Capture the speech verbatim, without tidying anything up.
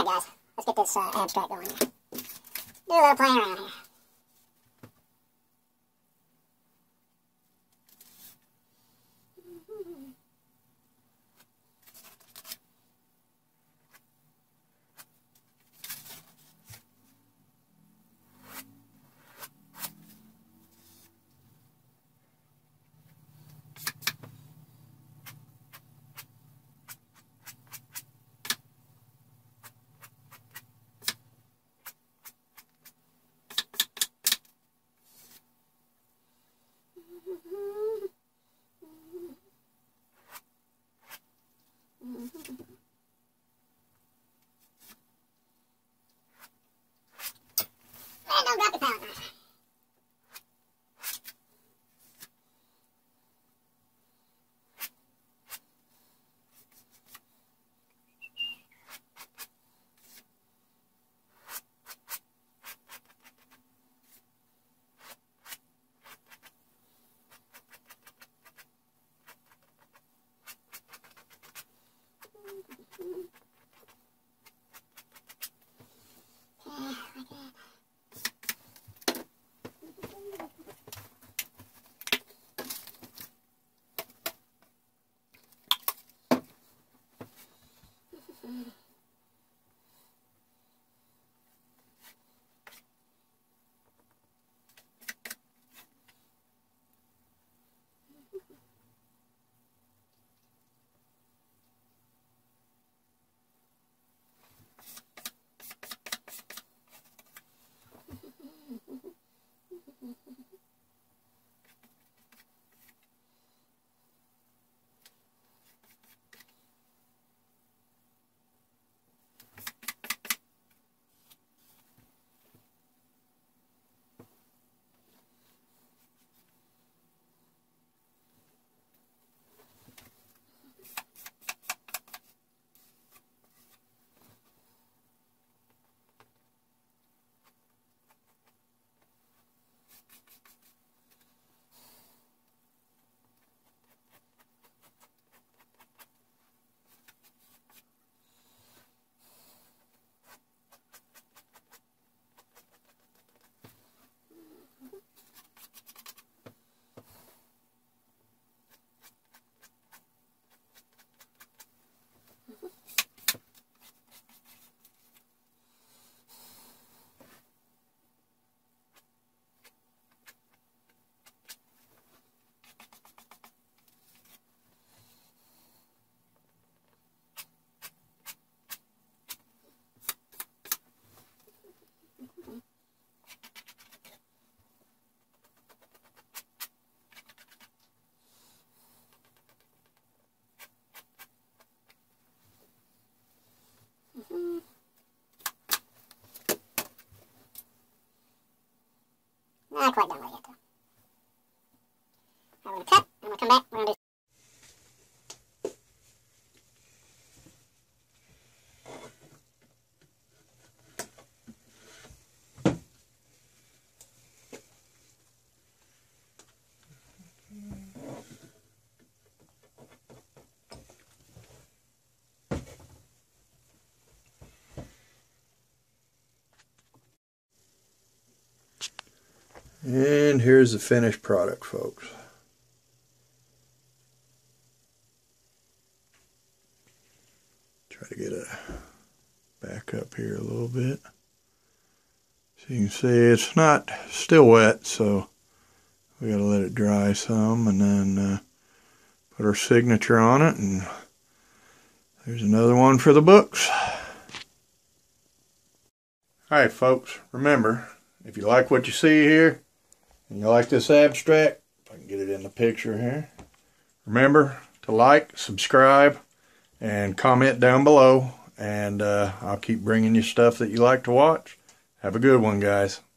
Alright guys, let's get this uh, abstract going here. Do a little playing around here. Man, don't drop the palette knife. Not quite done with it yet, though. Alright, we're going to cut, and we'll come back, we're going to do... And here's the finished product, folks. Try to get it back up here a little bit. So you can see it's not still wet, so we got to let it dry some and then uh, put our signature on it. And there's another one for the books. Alright folks, remember, if you like what you see here, and you like this abstract, if I can get it in the picture here, remember to like, subscribe, and comment down below, and uh, I'll keep bringing you stuff that you like to watch. Have a good one, guys.